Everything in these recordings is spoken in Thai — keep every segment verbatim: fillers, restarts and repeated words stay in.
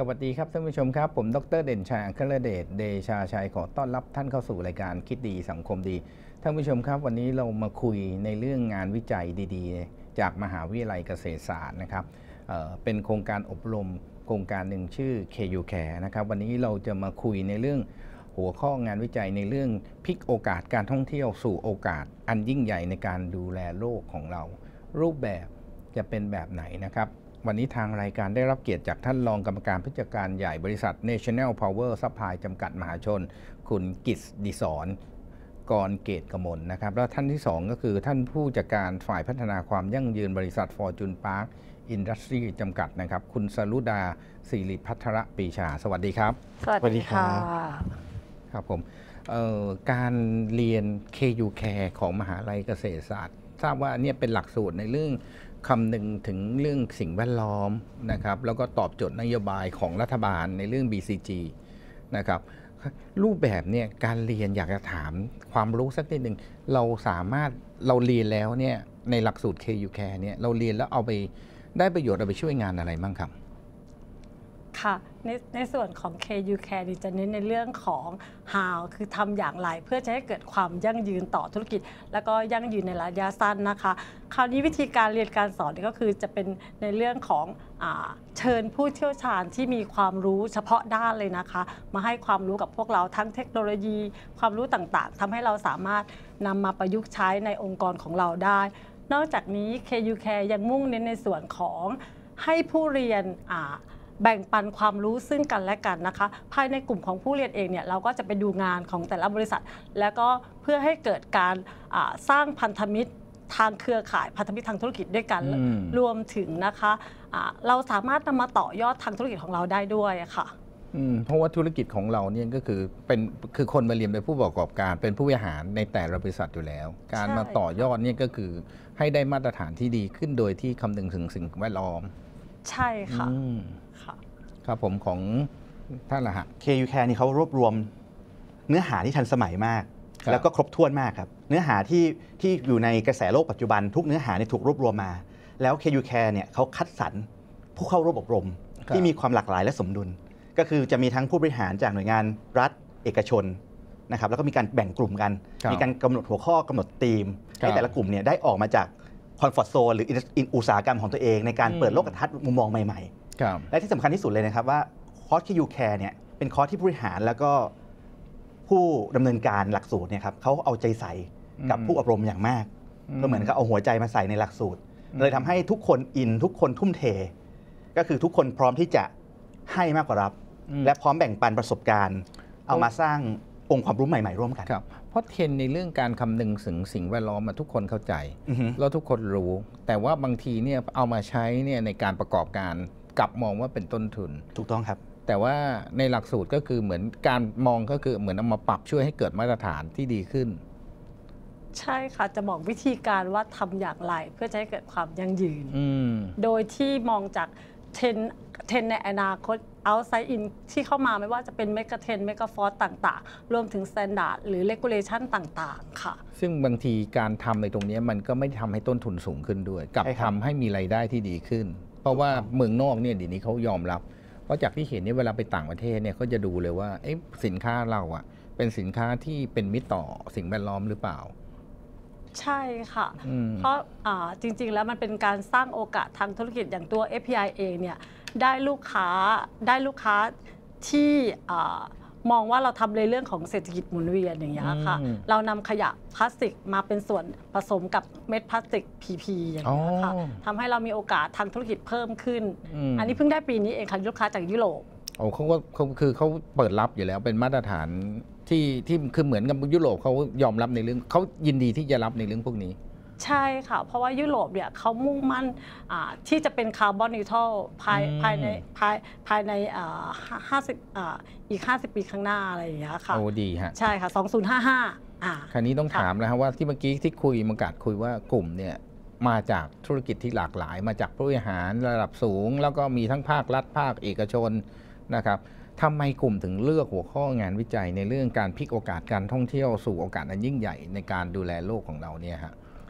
สวัสดีครับท่านผู้ชมครับผมดร.เด่นชัย อัครเดช เดชาชัยขอต้อนรับท่านเข้าสู่รายการคิดดีสังคมดีท่านผู้ชมครับวันนี้เรามาคุยในเรื่องงานวิจัยดีๆจากมหาวิทยาลัยเกษตรศาสตร์นะครับเอ่อเป็นโครงการอบรมโครงการหนึ่งชื่อ เค ยู Care นะครับวันนี้เราจะมาคุยในเรื่องหัวข้องานวิจัยในเรื่องพลิกโอกาสการท่องเที่ยวสู่โอกาสอันยิ่งใหญ่ในการดูแลโลกของเรารูปแบบจะเป็นแบบไหนนะครับวันนี้ทางรายการได้รับเกียรติจากท่านรองกรรมการผู้จัดการใหญ่บริษัท National Power Supply จำกัดมหาชนคุณกิตติ์ ดิศร กรเกตกมลนะครับแล้วท่านที่สองก็คือท่านผู้จัดการฝ่ายพัฒนาความยั่งยืนบริษัท Fortune Park Industry จำกัดนะครับคุณสรุดาศิริภัทรปรีชาสวัสดีครับสวัสดีค่ะครับผมการเรียน เค ยู Care ของมหาลัยเกษตรศาสตร์ทราบว่าเนี่ยเป็นหลักสูตรในเรื่องคำนึงถึงเรื่องสิ่งแวดล้อมนะครับแล้วก็ตอบโจทย์นโยบายของรัฐบาลในเรื่อง บี ซี จี นะครับรูปแบบเนี่ยการเรียนอยากจะถามความรู้สักนิดหนึ่งเราสามารถเราเรียนแล้วเนี่ยในหลักสูตร เค ยู Care เนี่ยเราเรียนแล้วเอาไปได้ประโยชน์เอาไปช่วยงานอะไรบ้างครับค่ะในในส่วนของ เค ยู Care จะเน้นในเรื่องของ how คือทำอย่างไรเพื่อจะให้เกิดความยั่งยืนต่อธุรกิจแล้วก็ยั่งยืนในระยะสั้นนะคะคราวนี้วิธีการเรียนการสอนก็คือจะเป็นในเรื่องของอ่าเชิญผู้เชี่ยวชาญที่มีความรู้เฉพาะด้านเลยนะคะมาให้ความรู้กับพวกเราทั้งเทคโนโลยีความรู้ต่างๆทำให้เราสามารถนำมาประยุกต์ใช้ในองค์กรของเราได้นอกจากนี้ เค ยู Care ยังมุ่งเน้นในส่วนของให้ผู้เรียนอ่าแบ่งปันความรู้ซึ่งกันและกันนะคะภายในกลุ่มของผู้เรียนเองเนี่ยเราก็จะไปดูงานของแต่ละบริษัทแล้วก็เพื่อให้เกิดการสร้างพันธมิตรทางเครือข่ายพันธมิตรทางธุรกิจด้วยกันรวมถึงนะคะเราสามารถนำมาต่อยอดทางธุรกิจของเราได้ด้วยค่ะเพราะว่าธุรกิจของเราเนี่ยก็คือเป็นคือคนมาเรียนเป็นผู้ประกอบการเป็นผู้บริหารในแต่ละบริษัทอยู่แล้วการมาต่อยอดเนี่ยก็คือให้ได้มาตรฐานที่ดีขึ้นโดยที่คำนึงถึงสิ่งแวดล้อมใช่ค่ะครับผมของท่านละฮะเค ยู Care นี่เขารวบรวมเนื้อหาที่ทันสมัยมากแล้วก็ครบถ้วนมากครับเนื้อหาที่ที่อยู่ในกระแสโลกปัจจุบันทุกเนื้อหาเนี่ยถูกรวบรวมมาแล้ว เค ยู Care เนี่ยเขาคัดสรรผู้เข้าร่วมอบรมที่มีความหลากหลายและสมดุลก็คือจะมีทั้งผู้บริหารจากหน่วยงานรัฐเอกชนนะครับแล้วก็มีการแบ่งกลุ่มกันมีการกำหนดหัวข้อกำหนดธีมให้แต่ละกลุ่มเนี่ยได้ออกมาจากคอมฟอร์ตโซนหรืออุตสาหกรรมของตัวเองในการเปิดโลกทัศน์มุมมองใหม่ๆและที่สำคัญที่สุดเลยนะครับว่าคอร์ส เค ยู Care เนี่ยเป็นคอร์สที่ผู้บริหารแล้วก็ผู้ดำเนินการหลักสูตรเนี่ยครับเขาเอาใจใส่กับผู้อบรมอย่างมากก็เหมือนกับเอาหัวใจมาใส่ในหลักสูตรเลยทำให้ทุกคนอินทุกคนทุ่มเทก็คือทุกคนพร้อมที่จะให้มากกว่ารับและพร้อมแบ่งปันประสบการณ์เอามาสร้างองค์ความรู้ใหม่ๆร่วมกันครับเพราะเทรนในเรื่องการคำนึงถึงสิ่งแวดล้อมมาทุกคนเข้าใจแล้วทุกคนรู้แต่ว่าบางทีเนี่ยเอามาใช้เนี่ยในการประกอบการกลับมองว่าเป็นต้นทุนถูกต้องครับแต่ว่าในหลักสูตรก็คือเหมือนการมองก็คือเหมือนเอามาปรับช่วยให้เกิดมาตรฐานที่ดีขึ้นใช่ค่ะจะบอกวิธีการว่าทำอย่างไรเพื่อจะให้เกิดความยั่งยืนโดยที่มองจากเทรนเทรนในอนาคต outside in ที่เข้ามาไม่ว่าจะเป็นเมกะเทรนเมกะฟอร์สต่างๆรวมถึง standard หรือ regulation ต่างๆค่ะซึ่งบางทีการทำในตรงนี้มันก็ไม่ทำให้ต้นทุนสูงขึ้นด้วยกับทำให้มีรายได้ที่ดีขึ้นเพราะว่าเมืองนอกเนี่ยเดี๋ยวนี้เขายอมรับเพราะจากที่เห็นเนี่ยเวลาไปต่างประเทศเนี่ยเขาจะดูเลยว่าสินค้าเราอ่ะเป็นสินค้าที่เป็นมิตรต่อสิ่งแวดล้อมหรือเปล่าใช่ค่ะเพราะจริงๆแล้วมันเป็นการสร้างโอกาสทางธุรกิจอย่างตัว เอฟ พี ไอ เองเนี่ยได้ลูกค้าได้ลูกค้าที่มองว่าเราทำในเรื่องของเศรษฐกิจหมุนเวียนอย่างเงี้ยค่ะเรานำขยะพลาสติกมาเป็นส่วนผสมกับเม็ดพลาสติก พี พี อย่างเงี้ยค่ะทำให้เรามีโอกาสทางธุรกิจเพิ่มขึ้น อ, อันนี้เพิ่งได้ปีนี้เองค่ะลูกค้าจากยุโรปโอ้เขาก็เขาคือเขาเปิดรับอยู่แล้วเป็นมาตรฐานที่ที่คือเหมือนกับยุโรปเขายอมรับในเรื่องเขายินดีที่จะรับในเรื่องพวกนี้ใช่ค่ะเพราะว่ายุโรปเนี่ยเขามุ่งมั่นที่จะเป็นคาร์บอนนิวทรัลภายภายในภายภายในห้าสิบอีกห้าสิบปีข้างหน้าอะไรอย่างเงี้ยค่ะโอ้ดีฮะใช่ค่ะสองพันห้าสิบห้าอ่าคราวนี้ต้องถามนะครับว่าที่เมื่อกี้ที่คุยมังกาดคุยว่ากลุ่มเนี่ยมาจากธุรกิจที่หลากหลายมาจากผู้บริหารระดับสูงแล้วก็มีทั้งภาครัฐภาคเอกชนนะครับทำไมกลุ่มถึงเลือกหัวข้องานวิจัยในเรื่องการพลิกโอกาสการท่องเที่ยวสู่โอกาสอันยิ่งใหญ่ในการดูแลโลกของเราเนี่ยฮะ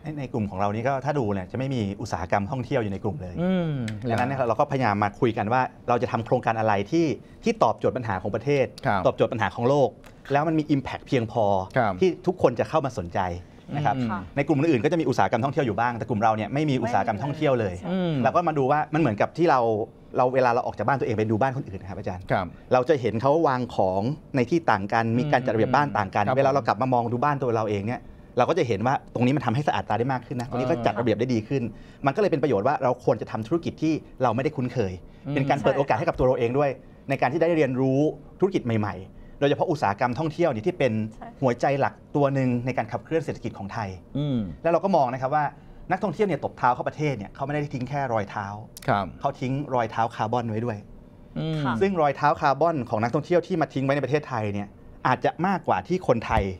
ในกลุ่มของเรานี่ก็ถ้าดูเนี่ยจะไม่มีอุตสาหกรรมท่องเที่ยวอยู่ในกลุ่มเลยดังนั้นเราก็พยายามมาคุยกันว่าเราจะทำโครงการอะไรที่ที่ตอบโจทย์ปัญหาของประเทศตอบโจทย์ปัญหาของโลกแล้วมันมี Impact เพียงพอที่ทุกคนจะเข้ามาสนใจนะครับในกลุ่มอื่นๆก็จะมีอุตสาหกรรมท่องเที่ยวอยู่บ้างแต่กลุ่มเราเนี่ยไม่มีอุตสาหกรรมท่องเที่ยวเลยเราก็มาดูว่ามันเหมือนกับที่เราเราเวลาเราออกจากบ้านตัวเองไปดูบ้านคนอื่นนะครับอาจารย์เราจะเห็นเขาวางของในที่ต่างกันมีการจัดระเบียบบ้านต่างกันเวลาเรากลับมามองดูบ้านตัวเราเองเนี่ยเราก็จะเห็นว่าตรงนี้มันทำให้สะอาดตาได้มากขึ้นนะตรงนี้ก็จัดระเบียบได้ดีขึ้นมันก็เลยเป็นประโยชน์ว่าเราควรจะทำธุรกิจที่เราไม่ได้คุ้นเคยเป็นการเปิดโอกาสให้กับตัวเราเองด้วยในการที่ได้เรียนรู้ธุรกิจใหม่ๆโดยเฉพาะอุตสาหกรรมท่องเที่ยวนี่ที่เป็นหัวใจหลักตัวหนึ่งในการขับเคลื่อนเศรษฐกิจของไทยแล้วเราก็มองนะครับว่านักท่องเที่ยวเนี่ยตบเท้าเข้าประเทศเนี่ยเขาไม่ได้ทิ้งแค่รอยเท้าเขาทิ้งรอยเท้าคาร์บอนไว้ด้วยซึ่งรอยเท้าคาร์บอนของนักท่องเที่ยวที่มาทิ้งไว้ในประเทศไทยเนี่ยอาจจะมากกว่าที่คนไทย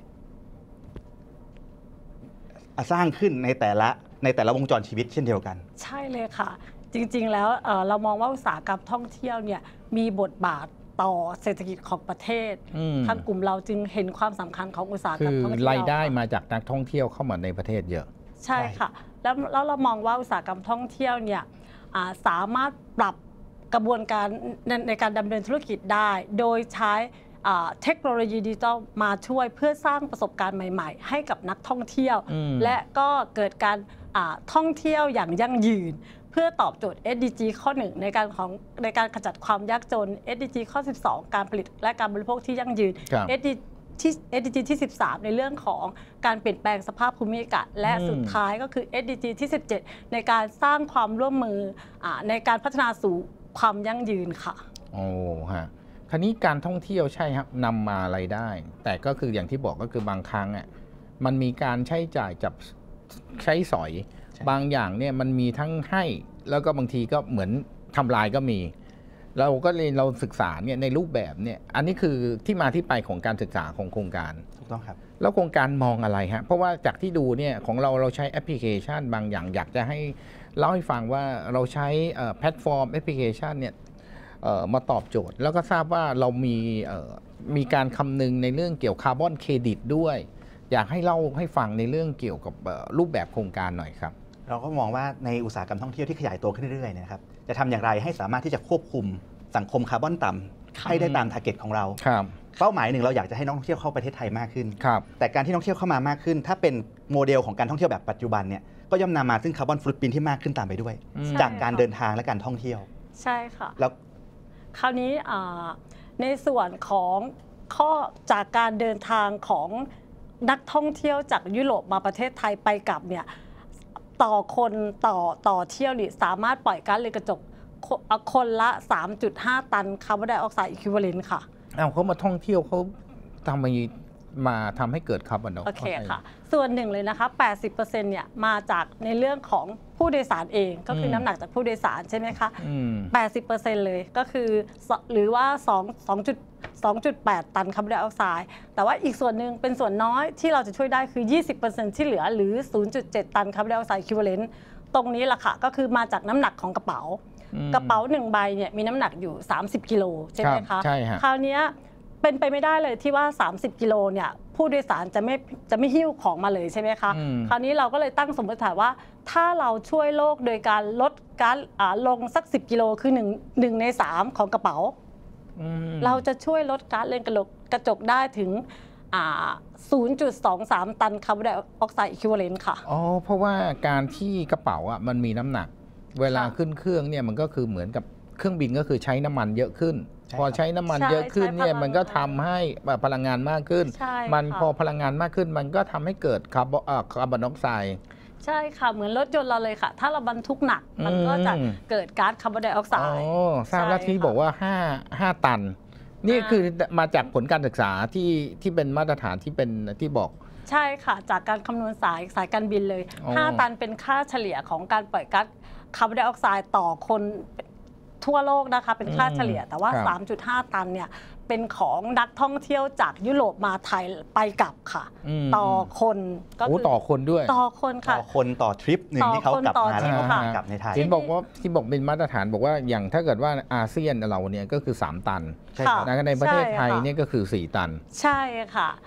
สร้างขึ้นในแต่ละในแต่ละวงจรชีวิตเช่นเดียวกันใช่เลยค่ะจริงๆแล้ว เ, เรามองว่าอุตสาหกรรมท่องเที่ยวเนี่ยมีบทบาทต่อเศรษฐกิจของประเทศทางกลุ่มเราจึงเห็นความสำคัญของอุตสาหกรรมท่องเที่ยวคือรายได้มาจากนักท่องเที่ยวเข้ามาในประเทศเยอะใช่ค่ะแล้วแล้วเรามองว่าอุตสาหกรรมท่องเที่ยวเนี่ยสามารถปรับกระบวนการในในการดำเนินธุรกิจได้โดยใช้เทคโนโลยีดิจิทัลมาช่วยเพื่อสร้างประสบการณ์ใหม่ๆให้กับนักท่องเที่ยวและก็เกิดการท่องเที่ยวอย่างยั่งยืนเพื่อตอบโจทย์ เอส ดี จี ข้อหนึ่งในการของในการขจัดความยากจน เอส ดี จี ข้อสิบสองการผลิตและการบริโภคที่ยั่งยืน เอส ดี จี ที่ เอส ดี จี ที่สิบสามในเรื่องของการเปลี่ยนแปลงสภาพภูมิอากาศและสุดท้ายก็คือ เอส ดี จี ที่สิบเจ็ดในการสร้างความร่วมมือในการพัฒนาสู่ความยั่งยืนค่ะโอ้ฮะคราวนี้การท่องเที่ยวใช่ครับนำมารายได้ แต่ก็คืออย่างที่บอกก็คือบางครั้งอ่ะมันมีการใช้จ่ายจับใช้สอยบางอย่างเนี่ยมันมีทั้งให้แล้วก็บางทีก็เหมือนทำลายก็มีเราก็เลยเราศึกษาเนี่ยในรูปแบบเนี่ยอันนี้คือที่มาที่ไปของการศึกษาของโครงการถูกต้องครับแล้วโครงการมองอะไรฮะเพราะว่าจากที่ดูเนี่ยของเราเราใช้แอปพลิเคชันบางอย่างอยากจะให้เล่าให้ฟังว่าเราใช้แพลตฟอร์มแอปพลิเคชันเนี่ยมาตอบโจทย์แล้วก็ทราบว่าเรามีมีการคำนึงในเรื่องเกี่ยวคาร์บอนเครดิตด้วยอยากให้เล่าให้ฟังในเรื่องเกี่ยวกับรูปแบบโครงการหน่อยครับเราก็มองว่าในอุตสาหกรรมท่องเที่ยวที่ขยายตัวขึ้นเรื่อยๆนะครับจะทำอย่างไรให้สามารถที่จะควบคุมสังคมคาร์บอนต่ำให้ได้ตามทาร์เก็ตของเราเป้าหมายหนึ่งเราอยากจะให้นักท่องเที่ยวเข้าประเทศไทยมากขึ้นแต่การที่นักท่องเที่ยวเข้ามามากขึ้นถ้าเป็นโมเดลของการท่องเที่ยวแบบปัจจุบันเนี่ยก็ย่อมนำมาซึ่งคาร์บอนฟุตปรินท์ที่มากขึ้นตามไปด้วยจากการเดินทางและการท่องเที่ยวใช่ค่ะแล้วคราวนี้ในส่วนของข้อจากการเดินทางของนักท่องเที่ยวจากยุโรปมาประเทศไทยไปกลับเนี่ยต่อคนต่อต่อเที่ยวนี่สามารถปล่อยก๊าซเรือนกระจกคนละ สามจุดห้า ตันคาร์บอนไดออกไซด์อิควิวาเลนต์ค่ะเอาเขามาท่องเที่ยวเขาทำไมมาทำให้เกิดคาร์บอนไดออกไซด์โอเคค่ะส่วนหนึ่งเลยนะคะ แปดสิบเปอร์เซ็นต์ เนี่ยมาจากในเรื่องของผู้โดยสารเองก็คือน้ำหนักจากผู้โดยสารใช่ไหมคะ แปดสิบเปอร์เซ็นต์ เลยก็คือหรือว่าสองจุดแปด ตันคาร์บอนไดออกไซด์แต่ว่าอีกส่วนหนึ่งเป็นส่วนน้อยที่เราจะช่วยได้คือ ยี่สิบเปอร์เซ็นต์ ที่เหลือหรือ ศูนย์จุดเจ็ด ตันคาร์บอนไดออกไซด์อิควิวาเลนต์ตรงนี้แหละค่ะก็คือมาจากน้ำหนักของกระเป๋ากระเป๋าหนึ่งใบเนี่ยมีน้ำหนักอยู่สามสิบกิโลใช่ไหมคะใช่ฮะคราวนี้เป็นไปไม่ได้เลยที่ว่าสามสิบกิโลเนี่ยผู้โดยสารจะไม่จะไม่หิ้วของมาเลยใช่ไหมคะคราวนี้เราก็เลยตั้งสมมติฐานว่าถ้าเราช่วยโลกโดยการลดก๊าซลงสักสิบกิโลคือหนึ่ง หนึ่งในสามของกระเป๋าเราจะช่วยลดก๊าซเรือนกระจกได้ถึง ศูนย์จุดสองสาม ตันคาร์บอนไดออกไซด์อิควิวาเลนต์ค่ะอ๋อเพราะว่าการที่กระเป๋าอ่ะมันมีน้ำหนักเวลาขึ้นเครื่องเนี่ยมันก็คือเหมือนกับเครื่องบินก็คือใช้น้ำมันเยอะขึ้นพอใช้น้ำมันเยอะขึ้นเนี่ยมันก็ทำให้พลังงานมากขึ้นมันพอพลังงานมากขึ้นมันก็ทำให้เกิดคาร์บอนคาร์บอนไดออกไซด์ใช่ค่ะเหมือนรถยนต์เราเลยค่ะถ้าเราบรรทุกหนักมันก็จะเกิดก๊าซคาร์บอนไดออกไซด์อ๋อทราบแล้วที่บอกว่าห้า ห้าตันนี่คือมาจากผลการศึกษาที่ที่เป็นมาตรฐานที่เป็นที่บอกใช่ค่ะจากการคำนวณสายสายการบินเลยห้าตันเป็นค่าเฉลี่ยของการปล่อยก๊าซคาร์บอนไดออกไซด์ต่อคนทั่วโลกนะคะเป็นค่าเฉลี่ยแต่ว่า สามจุดห้า ตันเนี่ยเป็นของนักท่องเที่ยวจากยุโรปมาไทยไปกลับค่ะต่อคนก็คือต่อคนด้วยต่อคนค่ะต่อคนต่อทริปหนึ่งที่เขากลับมาแล้วกลับในไทยที่บอกว่าที่บอกเป็นมาตรฐานบอกว่าอย่างถ้าเกิดว่าอาเซียนเราเนี่ยก็คือสามตันในประเทศไทยเนี่ยก็คือสี่ตันใช่ค่ะ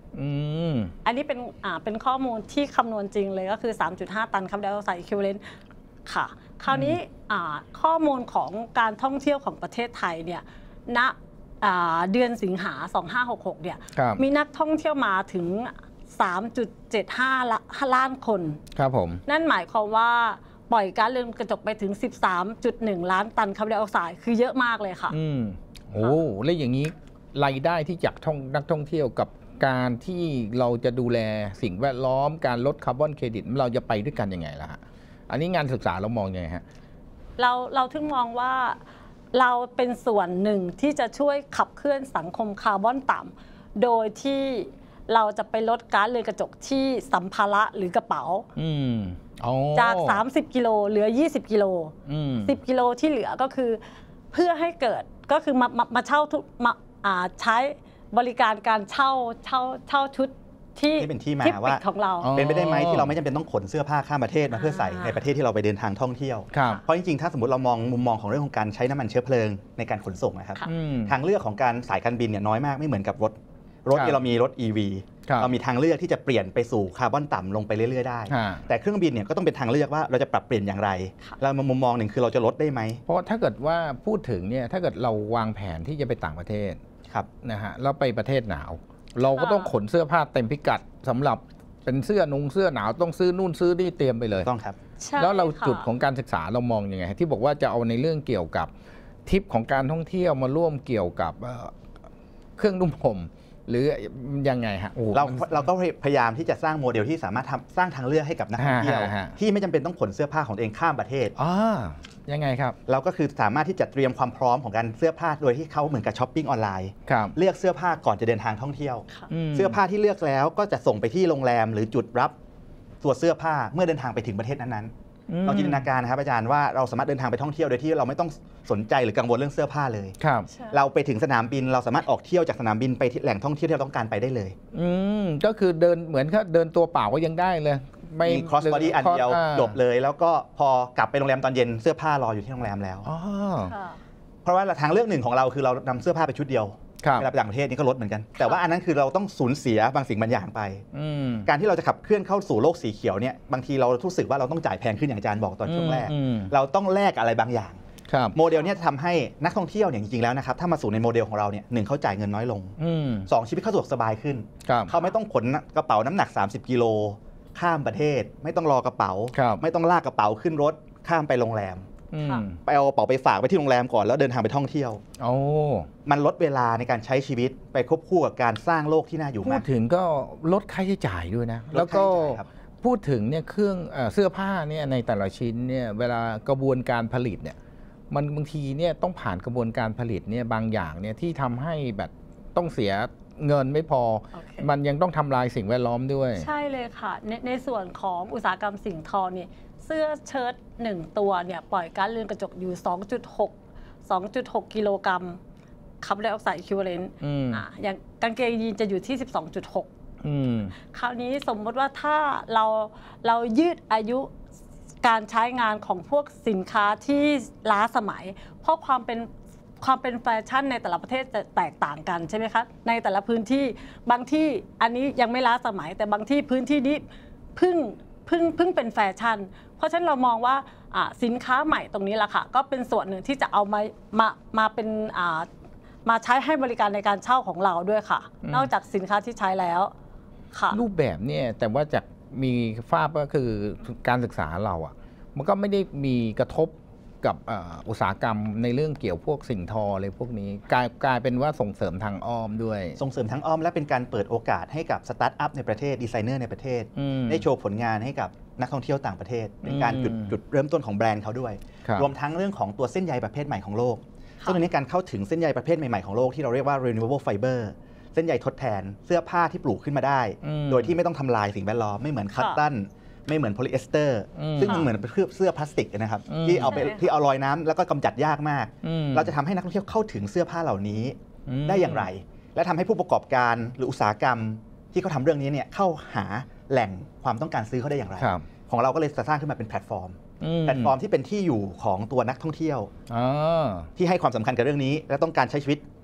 อืมอันนี้เป็นอ่าเป็นข้อมูลที่คำนวณจริงเลยก็คือ สามจุดห้า ตันคาร์บอนไดออกไซด์ equivalent ค่ะ คราวนี้อ่าข้อมูลของการท่องเที่ยวของประเทศไทยเนี่ยณอ่าเดือนสิงหาสองพันห้าร้อยหกสิบหกเนี่ยครับมีนักท่องเที่ยวมาถึง สามจุดเจ็ดห้า ล้านคนครับผมนั่นหมายความว่าปล่อยก๊าซเรือนกระจกไปถึง สิบสามจุดหนึ่ง ล้านตันคาร์บอนไดออกไซด์คือเยอะมากเลยค่ะอืมโอ้แล้วอย่างนี้รายได้ที่จากท่องนักท่องเที่ยวกับการที่เราจะดูแลสิ่งแวดล้อมการลดคาร์บอนเครดิตเราจะไปด้วยกันยังไงล่ะฮะอันนี้งานศึกษาเรามองยังไงฮะเราเราถึงมองว่าเราเป็นส่วนหนึ่งที่จะช่วยขับเคลื่อนสังคมคาร์บอนต่ำโดยที่เราจะไปลดก๊าซเรือนกระจกที่สัมภาระหรือกระเป๋าอืมอ๋อจาก สามสิบ กิโลเหลือ ยี่สิบ กิโลอืมสิบ กิโลที่เหลือก็คือเพื่อให้เกิดก็คือมามามาเช่าทุกมาอ่าใช้บริการการเช่าเช่าเช่าชุดที่นี่เป็นที่มาที่ปิดว่าของเราอ๋อเป็นไปได้ไหมที่เราไม่จำเป็นต้องขนเสื้อผ้าข้ามประเทศมาเพื่อใส่ในประเทศที่เราไปเดินทางท่องเที่ยวครับเพราะจริงๆ ถ้าสมมติเรามองมุมมองของเรื่องของการใช้น้ำมันเชื้อเพลิงในการขนส่งนะครับค่ะอืมทางเลือกของการสายการบินเนี่ยน้อยมากไม่เหมือนกับรถ รถครับที่เรามีรถ อี วีครับเรามีทางเลือกที่จะเปลี่ยนไปสู่คาร์บอนต่ำลงไปเรื่อยๆได้ฮะแต่เครื่องบินเนี่ยก็ต้องเป็นทางเลือกว่าเราจะปรับเปลี่ยนอย่างไรค่ะแล้วมุมมองหนึ่งคือเราจะลดได้ไหมเพราะถ้าเกิดว่าพูดถึงเนี่ยถ้าเกิดเราวางแผนที่จะไปต่างประเทศครับนะฮะแล้วไปประเทศหนาว เราก็ต้องขนเสื้อผ้าเต็มพิกัดสำหรับเป็นเสื้อนุงเสื้อหนาวต้องซื้อนู่นซื้อนี่เตรียมไปเลยต้องครับใช่แล้วเราค่ะจุดของการศึกษาเรามองยังไงที่บอกว่าจะเอาในเรื่องเกี่ยวกับทริปของการท่องเที่ยวมาร่วมเกี่ยวกับเอ่อเครื่องนุ่มห่มหรือยังไงฮะโอ้โหเรามันเราก็พยายามที่จะสร้างโมเดลที่สามารถทำสร้างทางเลือกให้กับนักท่องเที่ยวฮะฮะที่ไม่จำเป็นต้องขนเสื้อผ้าของตัวเองข้ามประเทศอ่ายังไงครับเราก็คือสามารถที่จะเตรียมความพร้อมของการเสื้อผ้าโดยที่เขาเหมือนกับช้อปปิ้งออนไลน์ครับเลือกเสื้อผ้าก่อนจะเดินทางท่องเที่ยวค่ะมเสื้อผ้าที่เลือกแล้วก็จะส่งไปที่โรงแรมหรือจุดรับตัวเสื้อผ้าเมื่อเดินทางไปถึงประเทศนั้นๆลองจินตนาการนะครับอาจารย์ว่าเราสามารถเดินทางไปท่องเที่ยวโดยที่เราไม่ต้องสนใจหรือกังวลเรื่องเสื้อผ้าเลยครับใช่เราไปถึงสนามบินเราสามารถออกเที่ยวจากสนามบินไปที่แหล่งท่องเที่ยวที่เราต้องการไปได้เลยอืมก็คือเดินเหมือนกับเดินตัวเปล่าก็ยังได้เลยไม่มี cross body อันเดียวอ่าจบเลย แล้วก็พอกลับไปโรงแรมตอนเย็นเสื้อผ้ารออยู่ที่โรงแรมแล้วอ๋อค่ะเพราะว่าทางเลือกหนึ่งของเราคือเรานำเสื้อผ้าไปชุดเดียวครับเวลาไปต่างประเทศนี่ก็ลดเหมือนกัน แต่ว่าอันนั้นคือเราต้องสูญเสียบางสิ่งบางอย่างไปอืมการที่เราจะขับเคลื่อนเข้าสู่โลกสีเขียวเนี่ยบางทีเรารู้สึกว่าเราต้องจ่ายแพงขึ้นอย่างอาจารย์บอกตอนช่วงแรกอืมเราต้องแลกอะไรบางอย่างครับโมเดลเนี้ทำให้นักท่องเที่ยวเนี่ยจริงๆแล้วนะครับถ้ามาสู่ในโมเดลของเราเนี่ยหนึ่งเขาจ่ายเงินน้อยลงอืมสองชีวิตเขาสะดวกสบายขึ้นครับเขาไม่ต้องขนกระเป๋าน้ำหนัก สามสิบ กิโลข้ามประเทศ ไม่ต้องรอกระเป๋าครับไม่ต้องลากกระเป๋าขึ้นรถข้ามไปโรงแรมอืมไปเอากระเป๋าไปฝากไว้ที่โรงแรมก่อนแล้วเดินทางไปท่องเที่ยวโอ้มันลดเวลาในการใช้ชีวิตไปควบคู่กับการสร้างโลกที่น่าอยู่พูมาดกถึงก็ลดค่าใช้จ่ายด้วยนะลแล้ดวค่าก็ใช้จ่ายครับพูดถึงเนี่ยเครื่องเอ่อเสื้อผ้าเนี่ยในแต่ละชิ้นเนี่ยเวลากระบวนการผลิตเนี่ยมันบางทีเนี่ยต้องผ่านกระบวนการผลิตเนี่ยบางอย่างเนี่ยที่ทำให้แบบต้องเสียเงินไม่พอโอเคมันยังต้องทำลายสิ่งแวดล้อมด้วยใช่เลยค่ะ ในในส่วนของอุตสาหกรรมสิ่งทอนี่เสื้อเชิ้ตหนึ่งตัวเนี่ยปล่อยก๊าซเรือนกระจกอยู่ สองจุดหก สองจุดหก กิโลกรัมคาร์บอนไดออกไซด์ equivalent อืมอ่ะอย่างกางเกงยีนจะอยู่ที่ สิบสองจุดหกอืมคราวนี้สมมติว่าถ้าเราเรายืดอายุการใช้งานของพวกสินค้าที่ล้าสมัย เพราะความเป็นความเป็นแฟชั่นในแต่ละประเทศจะแตกต่างกันใช่ไหมคะในแต่ละพื้นที่บางที่อันนี้ยังไม่ล้าสมัย แต่บางที่พื้นที่นี้เพิ่งเพิ่งเพิ่งเป็นแฟชั่น เพราะฉะนั้นเรามองว่าอ่าสินค้าใหม่ตรงนี้แหละค่ะก็เป็นส่วนหนึ่งที่จะเอามามามาเป็นอ่ามาใช้ให้บริการในการเช่าของเราด้วยค่ะอืมนอกจากสินค้าที่ใช้แล้วค่ะรูปแบบเนี่ยแต่ว่าจากมีทราบก็คือการศึกษาเราอ่ะมันก็ไม่ได้มีกระทบกับเอ่ออุตสาหกรรมในเรื่องเกี่ยวพวกสิ่งทออะไรพวกนี้กลายกลายเป็นว่าส่งเสริมทางอ้อมด้วยส่งเสริมทั้งอ้อมและเป็นการเปิดโอกาสให้กับสตาร์ทอัพในประเทศดีไซเนอร์ในประเทศอืมได้โชว์ผลงานให้กับนักท่องเที่ยวต่างประเทศ เป็นการจุดอืมจุดเริ่มต้นของแบรนด์เขาด้วยครับรวมทั้งเรื่องของตัวเส้นใยประเภทใหม่ของโลกค่ะซึ่งตรงนี้การเข้าถึงเส้นใยประเภทใหม่ๆของโลกที่เราเรียกว่า renewable fiber เส้นใยทดแทนเสื้อผ้าที่ปลูกขึ้นมาได้อืมโดยที่ไม่ต้องทำลายสิ่งแวดล้อมไม่เหมือนคัตตันไม่เหมือนโพลีเอสเตอร์อืมซึ่งมันเหมือนเป็นเสื้อพลาสติกนะครับอืมที่เอาไปใช่ค่ะที่เอาลอยน้ำแล้วก็กำจัดยากมากอืมเราจะทำให้นักท่องเที่ยวเข้าถึงเสื้อผ้าเหล่านี้อืมได้อย่างไร และทำให้ผู้ประกอบการหรืออุตสาหกรรมที่เขาทำเรื่องนี้เนี่ยเข้าหาแหล่งความต้องการซื้อเขาได้อย่างไรครับของเราก็เลยจะสร้างขึ้นมาเป็นแพลตฟอร์มอืมแพลตฟอร์มที่เป็นที่อยู่ของตัวนักท่องเที่ยวอ๋อที่ให้ความสำคัญกับเรื่องนี้ และต้องการใช้ชีวิต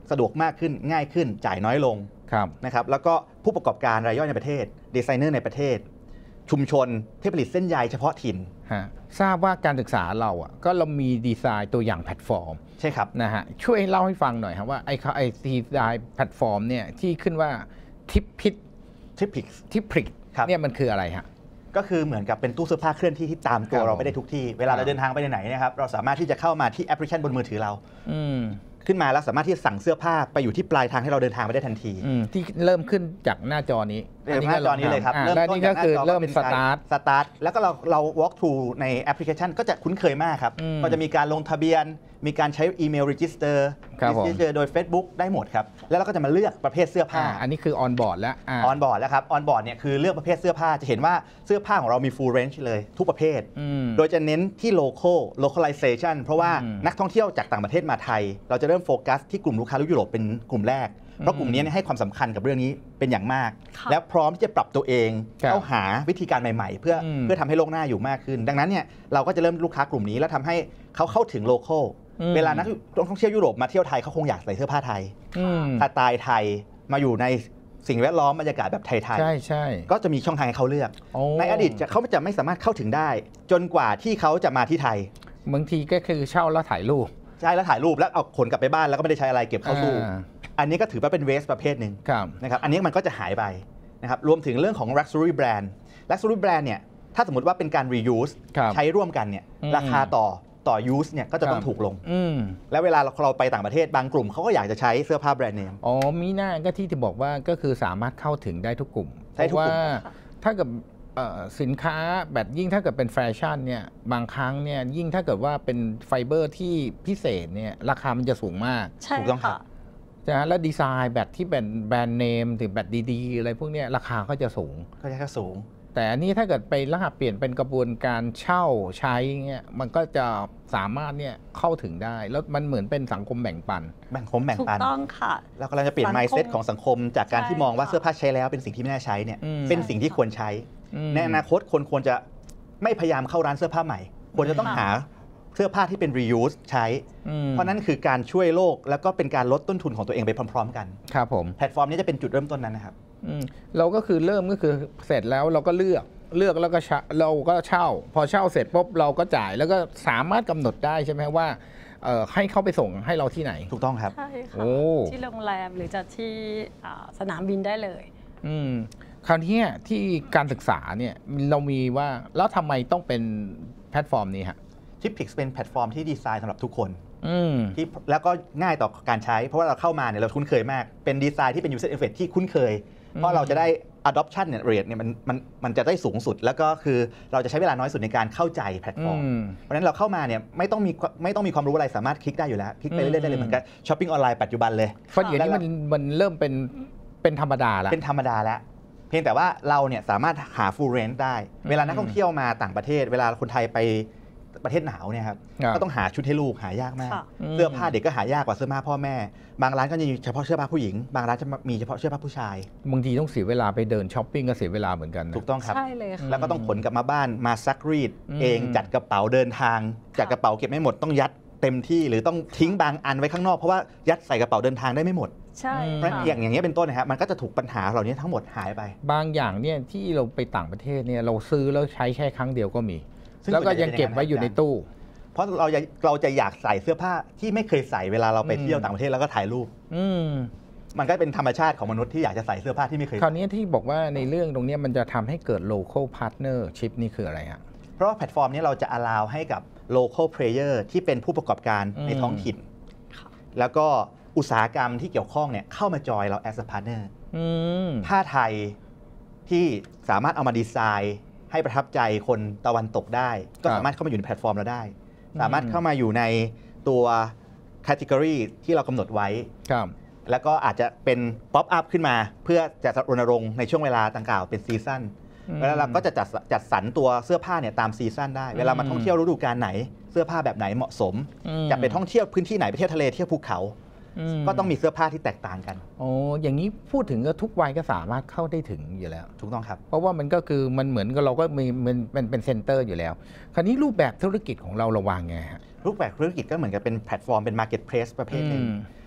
สะดวกมากขึ้นง่ายขึ้นจ่ายน้อยลงนะครับแล้วก็ผู้ประกอบการรายย่อยในประเทศดีไซเนอร์ในประเทศชุมชนที่ผลิตเส้นใยเฉพาะถิ่นทราบว่าการศึกษาเราอ่ะก็เรามีดีไซน์ตัวอย่างแพลตฟอร์มใช่ครับนะฮะช่วยเล่าให้ฟังหน่อยครับว่าไอ้ไอ้ดีไซน์แพลตฟอร์มเนี่ยที่ขึ้นว่าทิปพิกทิปพิกทิปพิกเนี่ยมันคืออะไรฮะก็คือเหมือนกับเป็นตู้เสื้อผ้าเคลื่อนที่ที่ตามตัวเราไปได้ทุกที่เวลาเราเดินทางไปไหนนะครับเราสามารถที่จะเข้ามาที่แอปพลิเคชันบนมือถือเราขึ้นมาแล้วสามารถที่จะสั่งเสื้อผ้าไปอยู่ที่ปลายทางให้เราเดินทางไปได้ทันทีที่เริ่มขึ้นจากหน้าจอนี้หน้าจอนี้เลยครับเริ่มต้นจากหน้าจอเริ่มสตาร์ทสตาร์ทแล้วก็เราเรา walk through ในแอปพลิเคชันก็จะคุ้นเคยมากครับก็จะมีการลงทะเบียนมีการใช้อีเมล register register โดย Facebook ได้หมดครับแล้วเราก็จะมาเลือกประเภทเสื้อผ้าอันนี้คือ on board แล้ว on board แล้วครับ on board เนี่ยคือเลือกประเภทเสื้อผ้าจะเห็นว่าเสื้อผ้าของเรามี full range เลยทุกประเภทโดยจะเน้นที่ local localization เพราะว่านักท่องเที่ยวจากต่างประเทศมาไทยเราจะเริ่มโฟกัสที่กลุ่มลูกค้ายุโรปเป็นกลุ่มแรกเพราะกลุ่มนี้ให้ความสำคัญกับเรื่องนี้เป็นอย่างมากและพร้อมที่จะปรับตัวเองเข้าหาวิธีการใหม่ๆเพื่อเพื่อทำให้โลกหน้าอยู่มากขึ้นดังนั้นเนี่ยเราก็จะเริ่มลูกค้ากลุ่มนี้แล้วทำให้เขาเข้าถึง local เวลานักท่องเที่ยวยุโรปมาเที่ยวไทยเขาคงอยากใส่เสื้อผ้าไทยสไตล์ไทยมาอยู่ในสิ่งแวดล้อมบรรยากาศแบบไทยๆใช่ใช่ก็จะมีช่องทางให้เขาเลือกในอดีตเขาจะไม่สามารถเข้าถึงได้จนกว่าที่เขาจะมาที่ไทยบางทีก็คือเช่าแล้วถ่ายรูปใช่แล้วถ่ายรูปแล้วเอาขนกลับไปบ้านแล้วก็ไม่ได้ใช้อะไรเก็บเข้าตู้อันนี้ก็ถือว่าเป็นเวสประเภทหนึ่งนะครับอันนี้มันก็จะหายไปนะครับรวมถึงเรื่องของ luxury brand luxury brand เนี่ยถ้าสมมติว่าเป็นการ reuse ใช้ร่วมกันเนี่ยราคาต่อต่อ use เนี่ยก็จะต้องถูกลงแล้วเวลาเราไปต่างประเทศบางกลุ่มเขาก็อยากจะใช้เสื้อผ้าแบรนด์เนมอ๋อมีหน้าก็ที่จะบอกว่าก็คือสามารถเข้าถึงได้ทุกกลุ่มเพราะว่าถ้าเกิดสินค้าแบบยิ่งถ้าเกิดเป็นแฟชั่นเนี่ยบางครั้งเนี่ยยิ่งถ้าเกิดว่าเป็นไฟเบอร์ที่พิเศษเนี่ยราคามันจะสูงมากใช่ค่ะนะแล้วดีไซน์แบบที่เป็นแบรนด์เนมหรือแบบดีๆอะไรพวกนี้ราคาก็จะสูงก็จะสูงแต่อันนี้ถ้าเกิดไปรหัสเปลี่ยนเป็นกระบวนการเช่าใช้เงี้ยมันก็จะสามารถเนี่ยเข้าถึงได้แล้วมันเหมือนเป็นสังคมแบ่งปันแบ่งคมแบ่งปันถูกต้องค่ะแล้วก็เราจะเปลี่ยน mindset ของสังคมจากการที่มองว่าเสื้อผ้าใช้แล้วเป็นสิ่งที่ไม่น่าใช้เนี่ยเป็นสิ่งที่ควรใช้ในอนาคตคนควรจะไม่พยายามเข้าร้านเสื้อผ้าใหม่ควรจะต้องหาเสื้อผ้าที่เป็น reuse ใช้เพราะนั้นคือการช่วยโลกแล้วก็เป็นการลดต้นทุนของตัวเองไปพร้อมๆกันครับผมแพลตฟอร์มนี้จะเป็นจุดเริ่มต้นนั้นนะครับเราก็คือเริ่มก็คือเสร็จแล้วเราก็เลือกเลือกแล้วก็เราก็เช่าพอเช่าเสร็จปุ๊บเราก็จ่ายแล้วก็สามารถกำหนดได้ใช่ไหมว่าให้เขาไปส่งให้เราที่ไหนถูกต้องครับใช่ค่ะที่โรงแรมหรือจะที่สนามบินได้เลยอืมคราวนี้ที่การศึกษาเนี่ยเรามีว่าแล้วทำไมต้องเป็นแพลตฟอร์มนี้ฮะ Tipix เป็นแพลตฟอร์มที่ดีไซน์สำหรับทุกคนที่แล้วก็ง่ายต่อการใช้เพราะว่าเราเข้ามาเนี่ยเราคุ้นเคยมากเป็นดีไซน์ที่เป็น user interface ที่คุ้นเคยเพราะเราจะได้ adoption เนี่ย rate เนี่ยมันมันมันจะได้สูงสุดแล้วก็คือเราจะใช้เวลาน้อยสุดในการเข้าใจแพลตฟอร์มเพราะฉะนั้นเราเข้ามาเนี่ยไม่ต้องมีไม่ต้องมีความรู้อะไรสามารถคลิกได้อยู่แล้วคลิกไปเรื่อยๆได้เลยเหมือนกันช้อปปิ้งออนไลน์ปัจจุบันเลยเพราะอย่างนี้มันมันเริ่มเป็นเป็นธรรมดาแล้วเป็นธรรมดาแล้วเพียงแต่ว่าเราเนี่ยสามารถหา full range ได้เวลานักท่องเที่ยวมาต่างประเทศเวลาคนไทยไปประเทศหนาวเนี่ยครับก็ต้องหาชุดให้ลูกหายากมากเสื้อผ้าเด็กก็หายากกว่าเสื้อผ้าพ่อแม่บางร้านก็จะมีเฉพาะเสื้อผ้าผู้หญิงบางร้านจะมีเฉพาะเสื้อผ้าผู้ชายบางทีต้องเสียเวลาไปเดินช้อปปิ้งก็เสียเวลาเหมือนกันถูกต้องครับใช่เลยค่ะแล้วก็ต้องขนกลับมาบ้านมาซักรีดเองจัดกระเป๋าเดินทางจัดกระเป๋าเก็บไม่หมดต้องยัดเต็มที่หรือต้องทิ้งบางอันไว้ข้างนอกเพราะว่ายัดใส่กระเป๋าเดินทางได้ไม่หมดใช่เพราะอย่างอย่างเงี้ยเป็นต้นนะครับมันก็จะถูกปัญหาเหล่านี้ทั้งหมดหายไปบางอย่างเนี่ยที่เราไปต่างประเทศเนี่ยเราซื้อแล้วใช้แค่ครั้งเดียวก็มีแล้วก็ยังเก็บไว้อยู่ในตู้เพราะเราจะเราจะอยากใส่เสื้อผ้าที่ไม่เคยใส่เวลาเราไปเที่ยวต่างประเทศแล้วก็ถ่ายรูปมันก็เป็นธรรมชาติของมนุษย์ที่อยากจะใส่เสื้อผ้าที่ไม่เคยคราวนี้ที่บอกว่าในเรื่องตรงนี้มันจะทำให้เกิด local partnership นี่คืออะไรฮะเพราะว่าแพลตฟอร์มนี้เราจะ allow ให้กับ local player ที่เป็นผู้ประกอบการในท้องถิ่นแล้วก็อุตสาหกรรมที่เกี่ยวข้องเนี่ยเข้ามาจอยเรา as a partner ผ้าไทยที่สามารถเอามาดีไซน์ให้ประทับใจคนตะวันตกได้ก็สามารถเข้ามาอยู่ในแพลตฟอร์มเราได้สามารถเข้ามาอยู่ในตัวแคตตากรีที่เรากำหนดไว้แล้วก็อาจจะเป็นป๊อปอัพขึ้นมาเพื่อจะรณรงค์ในช่วงเวลาต่างกล่าวเป็นซีซั่นแล้วเราก็จะจัดจัดสรรตัวเสื้อผ้าเนี่ยตามซีซั่นได้เวลามาท่องเที่ยวฤดูกาลไหนเสื้อผ้าแบบไหนเหมาะสมจะไปท่องเที่ยวพื้นที่ไหนไปเที่ยวทะเลเที่ยวภูเขาก็ต้องมีเสื้อผ้าที่แตกต่างกันโอ้อย่างนี้พูดถึงก็ทุกวัยก็สามารถเข้าได้ถึงอยู่แล้วถูกต้องครับเพราะว่ามันก็คือมันเหมือนกับเราก็มีมันมันเป็นเซ็นเตอร์อยู่แล้วคราวนี้รูปแบบธุรกิจของเราระวางไงฮะรูปแบบธุรกิจก็เหมือนกับเป็นแพลตฟอร์มเป็นมาร์เก็ตเพลสประเภทหนึ่ง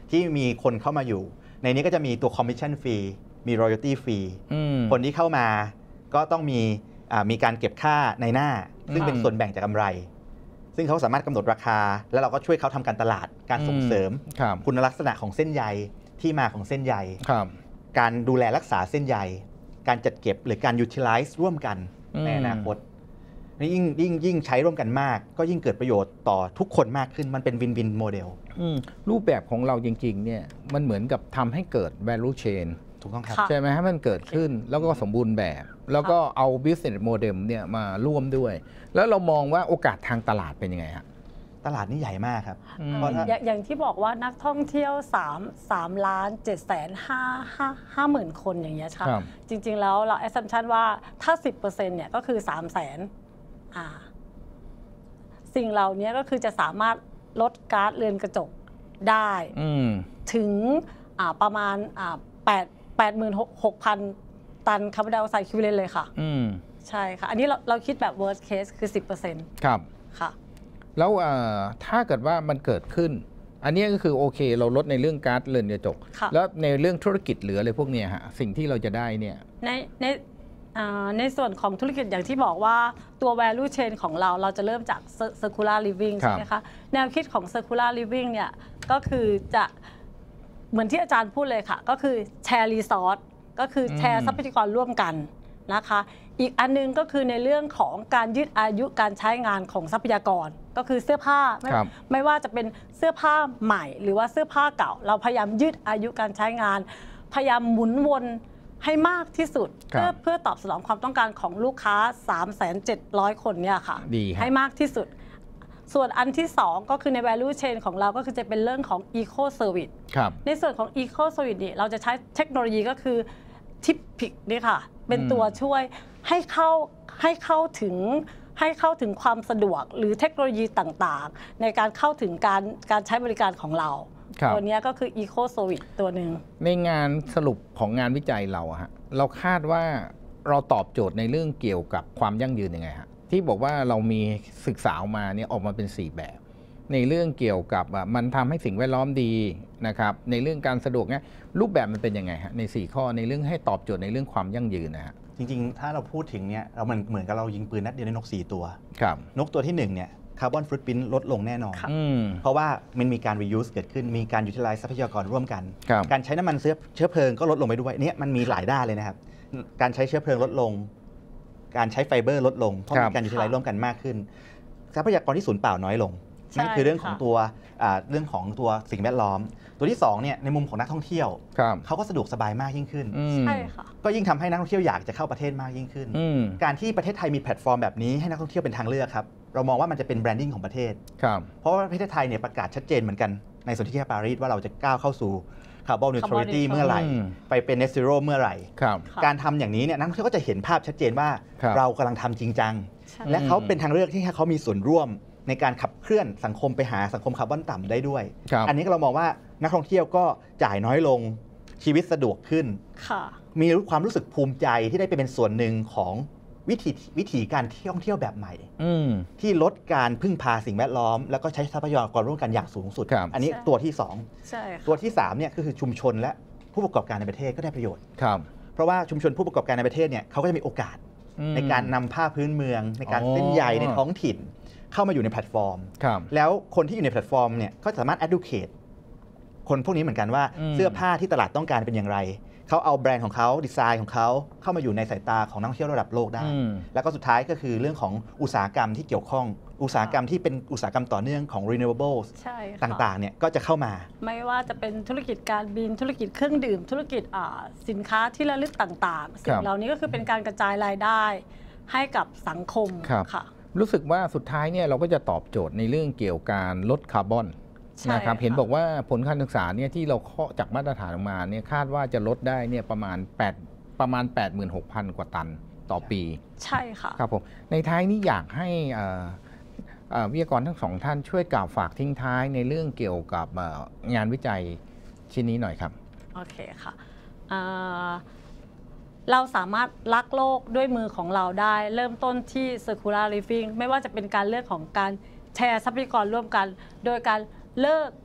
ที่มีคนเข้ามาอยู่ในนี้ก็จะมีตัว commission fee มี royalty fee คนที่เข้ามาก็ต้องมีมีการเก็บค่าในหน้าซึ่งเป็นส่วนแบ่งจากกำไรซึ่งเขาสามารถกำหนดราคาแล้วเราก็ช่วยเขาทำการตลาดการส่งเสริมคุณลักษณะของเส้นใยที่มาของเส้นใยการดูแลรักษาเส้นใยการจัดเก็บหรือการ utilize ร่วมกันในอนาคตยิ่งยิ่งยิ่งใช้ร่วมกันมากก็ยิ่งเกิดประโยชน์ต่อทุกคนมากขึ้นมันเป็นวินวินโมเดลรูปแบบของเราจริงๆเนี่ยมันเหมือนกับทำให้เกิด value chain ถูกต้องครับใช่ไหมให้มันเกิดขึ้นแล้วก็สมบูรณ์แบบแล้วก็เอา business model เนี่ยมาร่วมด้วยแล้วเรามองว่าโอกาสทางตลาดเป็นยังไงฮะตลาดนี่ใหญ่มากครับอย่างที่บอกว่านักท่องเที่ยว3 3ล้าน7แสนห้าหมื่นคนอย่างเงี้ยค่ะจริงๆแล้วเรา assumption ว่าถ้า สิบเปอร์เซ็นต์ เนี่ยก็คือสามแสนอ่าสิ่งเหล่านี้ก็คือจะสามารถลดก๊าซเรือนกระจกได้ถึงประมาณแปด แปดหมื่นหกพัน ตันคาร์บอนไดออกไซด์คิวเลนเลยค่ะใช่ค่ะอันนี้เราเราคิดแบบ worst case คือ สิบเปอร์เซ็นต์ครับค่ะแล้วถ้าเกิดว่ามันเกิดขึ้นอันนี้ก็คือโอเคเราลดในเรื่องก๊าซเรือนกระจกแล้วในเรื่องธุรกิจหรืออะไรพวกนี้ฮะสิ่งที่เราจะได้เนี่ยในในในส่วนของธุรกิจอย่างที่บอกว่าตัว value chain ของเราเราจะเริ่มจาก circular living ใช่ไหมคะแนวคิดของ circular living เนี่ยก็คือจะเหมือนที่อาจารย์พูดเลยค่ะก็คือแชร์รีซอสก็คือแชร์ทรัพยากรร่วมกันนะคะอีกอันนึงก็คือในเรื่องของการยืดอายุการใช้งานของทรัพยากรก็คือเสื้อผ้าไม่ไม่ว่าจะเป็นเสื้อผ้าใหม่หรือว่าเสื้อผ้าเก่าเราพยายามยืดอายุการใช้งานพยายามหมุนวนให้มากที่สุดเพื่อเพื่อตอบสนองความต้องการของลูกค้า สามแสนเจ็ดร้อย คนเนี่ยค่ะให้มากที่สุดส่วนอันที่สองก็คือใน value chain ของเราก็คือจะเป็นเรื่องของ eco service ในส่วนของ eco service นี่เราจะใช้เทคโนโลยีก็คือ ทิปพิกนี่ค่ะเป็นตัวช่วยให้เข้าให้เข้าถึงให้เข้าถึงความสะดวกหรือเทคโนโลยีต่างๆในการเข้าถึงการการใช้บริการของเราตัวนี้ก็คือ Eco Service ตัวหนึ่งในงานสรุปของงานวิจัยเราอะฮะเราคาดว่าเราตอบโจทย์ในเรื่องเกี่ยวกับความยั่งยืนยังไงฮะที่บอกว่าเรามีศึกษาออกมาเนี่ยออกมาเป็นสี่แบบในเรื่องเกี่ยวกับมันทำให้สิ่งแวดล้อมดีนะครับในเรื่องการสะดวกเนี่ยรูปแบบมันเป็นยังไงฮะในสี่ข้อในเรื่องให้ตอบโจทย์ในเรื่องความยั่งยืนนะฮะจริงๆถ้าเราพูดถึงเนี่ยเราเหมือนเหมือนกับเรายิงปืนนัดเดียวในนกสี่ตัวครับนกตัวที่หนึ่งเนี่ยคาร์บอนฟุตพริ้นท์ลดลงแน่นอนเพราะว่ามันมีการ reuse เกิดขึ้นมีการ utilize ทรัพยากรร่วมกันการใช้น้ำมันเชื้อเพลิงก็ลดลงไปด้วยเนี่ยมันมีหลายด้านเลยนะครับการใช้เชื้อเพลิงลดลงการใช้ไฟเบอร์ลดลงเพราะมีการ utilize ร่วมกันมากขึ้นทรัพยากรที่สูญเปล่าน้อยลงนั่นคือเรื่องของตัวเรื่องของตัวสิ่งแวดล้อมตัวที่สองเนี่ยในมุมของนักท่องเที่ยวเขาก็สะดวกสบายมากยิ่งขึ้นใช่ค่ะก็ยิ่งทำให้นักท่องเที่ยวอยากจะเข้าประเทศมากยิ่งขึ้นการที่ประเทศไทยมีแพลตฟอร์มแบบนี้ให้นักท่องเที่ยวเป็นทางเลือกครับเรามองว่ามันจะเป็นแบรนดิ้งของประเทศเพราะว่าประเทศไทยเนี่ยประกาศชัดเจนเหมือนกันในสนธิปารีสว่าเราจะก้าวเข้าสู่คาร์บอนนิวทรัลิตี้เมื่อไหร่ไปเป็นเนทซีโร่เมื่อไหร่การทำอย่างนี้เนี่ยนักท่องเที่ยวก็จะเห็นภาพชัดเจนว่าเรากำลังทำจริงจังและเขาเป็นทางเลือกที่เขามีส่วนร่วมในการขับเคลื่อนสังคมไปหาสังคมคาร์บอนต่ำได้ด้วยอันนี้เรามองว่านักท่องเที่ยวก็จ่ายน้อยลงชีวิตสะดวกขึ้นมีความรู้สึกภูมิใจที่ได้ไปเป็นส่วนหนึ่งของวิธีวิธีการท่องเที่ยวแบบใหม่ที่ลดการพึ่งพาสิ่งแวดล้อมแล้วก็ใช้ทรัพยากรร่วมกันอย่างสูงสุดอันนี้ตัวที่สองตัวที่สามเนี่ยก็คือชุมชนและผู้ประกอบการในประเทศก็ได้ประโยชน์เพราะว่าชุมชนผู้ประกอบการในประเทศเนี่ยเขาก็จะมีโอกาสในการนำผ้าพื้นเมืองในการเส้นใยในท้องถิ่นเข้ามาอยู่ในแพลตฟอร์มแล้วคนที่อยู่ในแพลตฟอร์มเนี่ยก็สามารถ educate คนพวกนี้เหมือนกันว่าเสื้อผ้าที่ตลาดต้องการเป็นอย่างไรเขาเอาแบรนด์ของเขาดีไซน์ของเขาเข้ามาอยู่ในสายตาของนักท่องเที่ยวระดับโลกได้แล้วก็สุดท้ายก็คือเรื่องของอุตสาหกรรมที่เกี่ยวข้องอุตสาหกรรมที่เป็นอุตสาหกรรมต่อเนื่องของ renewables ต่างๆเนี่ยก็จะเข้ามาไม่ว่าจะเป็นธุรกิจการบินธุรกิจเครื่องดื่มธุรกิจสินค้าที่ระลึกต่างๆสิ่งเหล่านี้ก็คือเป็นการกระจายรายได้ให้กับสังคมค่ะรู้สึกว่าสุดท้ายเนี่ยเราก็จะตอบโจทย์ในเรื่องเกี่ยวกับการลดคาร์บอนนะครับเห็นบอกว่าผลการศึกษาเนี่ยที่เราเคาะจากมาตรฐานออกมาเนี่ยคาดว่าจะลดได้เนี่ยประมาณ8ประมาณ แปดหมื่นหกพัน กว่าตันต่อปีใช่ค่ะครับผมในท้ายนี้อยากให้วิทยากรทั้งสองท่านช่วยกล่าวฝากทิ้งท้ายในเรื่องเกี่ยวกับงานวิจัยชิ้นนี้หน่อยครับโอเคค่ะเราสามารถรักโลกด้วยมือของเราได้เริ่มต้นที่ circular living ไม่ว่าจะเป็นการเลือกของการแชร์ทรัพยากรร่วมกันโดยการเลิก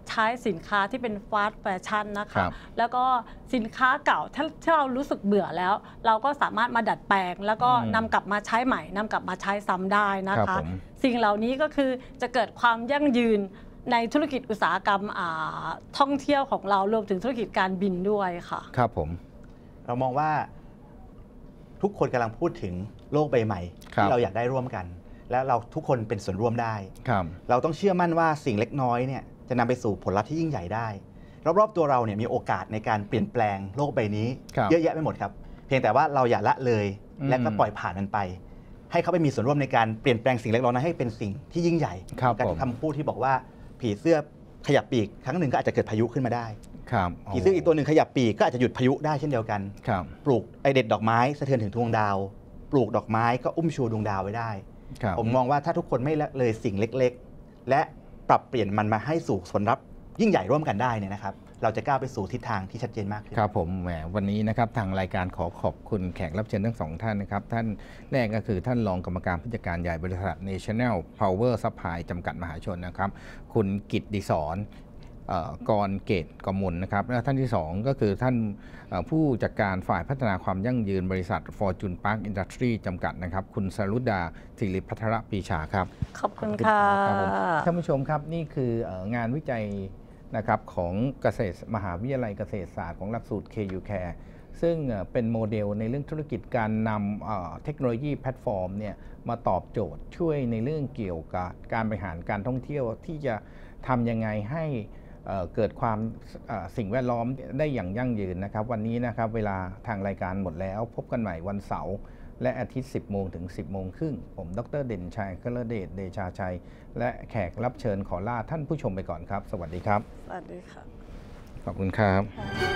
ใช้สินค้าที่เป็นฟาสต์แฟชั่นนะครัคะบแล้วก็สินค้าเก่าถ้าถ้าเรารู้สึกเบื่อแล้ว เราก็สามารถมาดัดแปลง แล้วก็อืมนำกลับมาใช้ใหม่นำกลับมาใช้ซ้ำได้นะครัคะบผมสิ่งเหล่านี้ก็คือจะเกิดความยั่งยืนในธุรกิจอุตสาหกรรมอ่าท่องเที่ยวของเรารวมถึงธุรกิจการบินด้วยค่ะครับผมเรามองว่าทุกคนกำลังพูดถึงโลกใบใหม่ครับที่เราอยากได้ร่วมกัน และเราทุกคนเป็นส่วนร่วมได้ครับเราต้องเชื่อมั่นว่าสิ่งเล็กน้อยเนี่ยจะนำไปสู่ผลลัพธ์ที่ยิ่งใหญ่ได้ รอบๆตัวเราเนี่ยมีโอกาสในการเปลี่ยนแปลงโลกใบนี้ครับเยอะแยะไปหมดครับ เพียงแต่ว่าเราอย่าละเลยอืมและก็ปล่อยผ่านมันไป ให้เขาไปมีส่วนร่วมในการเปลี่ยนแปลงสิ่งเล็กน้อยนั้นให้เป็นสิ่งที่ยิ่งใหญ่ครับการผมที่คำพูดที่บอกว่าผีเสื้อขยับปีกครั้งหนึ่งก็อาจจะเกิดพายุขึ้นมาได้ครับผีเสื้ออีกตัวหนึ่งขยับปีกก็อาจจะหยุดพายุได้เช่นเดียวกันครับปลูกไอเด็ดดอกไม้สะเทือนถึงดวงดาว ปลูกดอกไม้ก็อุ้มชูดวงดาวไว้ได้ครับผมมองว่าถ้าทุกคนไม่ละเลยสิ่งเล็กๆ และปรับเปลี่ยนมันมาให้สู่ผลลัพธ์ยิ่งใหญ่ร่วมกันได้เนี่ยนะครับ เราจะก้าวไปสู่ทิศทางที่ชัดเจนมากขึ้นครับผมแหมวันนี้นะครับทางรายการขอขอบคุณแขกรับเชิญทั้งสองท่านนะครับ ท่านแรกก็คือท่านรองกรรมการผู้จัดการใหญ่บริษัท National Power Supply จำกัดมหาชนนะครับ คุณกิตติศรเอ่อกรเกตกมลนะครับและท่านที่สองก็คือท่านเอ่อผู้จัดการฝ่ายพัฒนาความยั่งยืนบริษัท Fortune Park Industry จำกัดนะครับ คุณสรุดาศิริพัทรปรีชาครับขอบคุณค่ะครับผมท่านผู้ชมครับนี่คือเอ่องานวิจัยนะครับของเกษตรมหาวิทยาลัยเกษตรศาสตร์ของหลักสูตร เค ยู Care ซึ่งเอ่อเป็นโมเดลในเรื่องธุรกิจการนำเอ่อเทคโนโลยีแพลตฟอร์มเนี่ยมาตอบโจทย์ช่วยในเรื่องเกี่ยวกับการบริหารการท่องเที่ยวที่จะทำยังไงให้เอ่อเกิดความเอ่อสิ่งแวดล้อมได้อย่างยั่งยืนนะครับ วันนี้นะครับเวลาทางรายการหมดแล้วพบกันใหม่วันเสาร์และอาทิตย์ สิบโมงถึง สิบโมงครึ่งผมดรเด่นชัยกฤเดชเดชาชัย และแขกรับเชิญขอลาท่านผู้ชมไปก่อนครับ สวัสดีครับสวัสดีค่ะขอบคุณครับค่ะ